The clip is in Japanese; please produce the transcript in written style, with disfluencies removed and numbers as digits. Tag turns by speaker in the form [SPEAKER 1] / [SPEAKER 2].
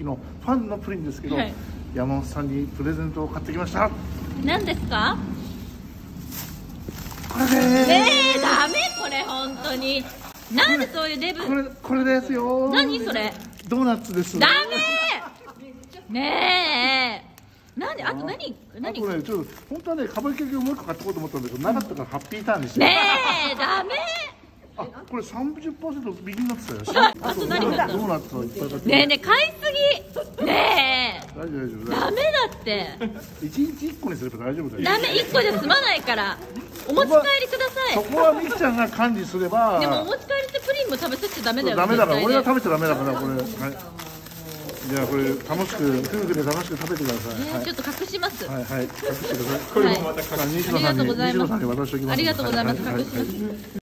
[SPEAKER 1] 期のファンのプリンですけど、はい、山本さんにプレゼントを買ってきました。
[SPEAKER 2] 何ですか？
[SPEAKER 1] これです。
[SPEAKER 2] ダメこれ本当に。なんでそういうデブ。
[SPEAKER 1] これですよ。
[SPEAKER 2] 何それ？
[SPEAKER 1] ドーナツです。
[SPEAKER 2] ダメ。ねえ。なんであと何？
[SPEAKER 1] あとねちょっと本当はねかば焼きをもう一個買ってこうと思ったんだけど、なかったからハッピーターンにして。
[SPEAKER 2] ねえダメ。
[SPEAKER 1] あ、これ30%引きになってたよ。
[SPEAKER 2] あと何買ったの？
[SPEAKER 1] ドーナツをいっぱい買って。
[SPEAKER 2] ねえねえ買いすぎ。ねえ。
[SPEAKER 1] 大丈夫。
[SPEAKER 2] ダメだって。
[SPEAKER 1] 一日1個にすれば大丈夫だよ。
[SPEAKER 2] ダメ1個じゃ済まないから。お持ち帰りください。
[SPEAKER 1] そこはみきちゃんが管理すれば。
[SPEAKER 2] でもお持ち帰りってプリンも食べさせちゃダメだよ。
[SPEAKER 1] ダメだから、俺が食べちゃダメだからこれ。はい。じゃあこれ楽しく夫婦で楽しく食べてください。
[SPEAKER 2] ちょっと隠します。
[SPEAKER 1] はいはい。隠してください。これもまた西野さんに渡しておきます。
[SPEAKER 2] ありがとうございます。隠します。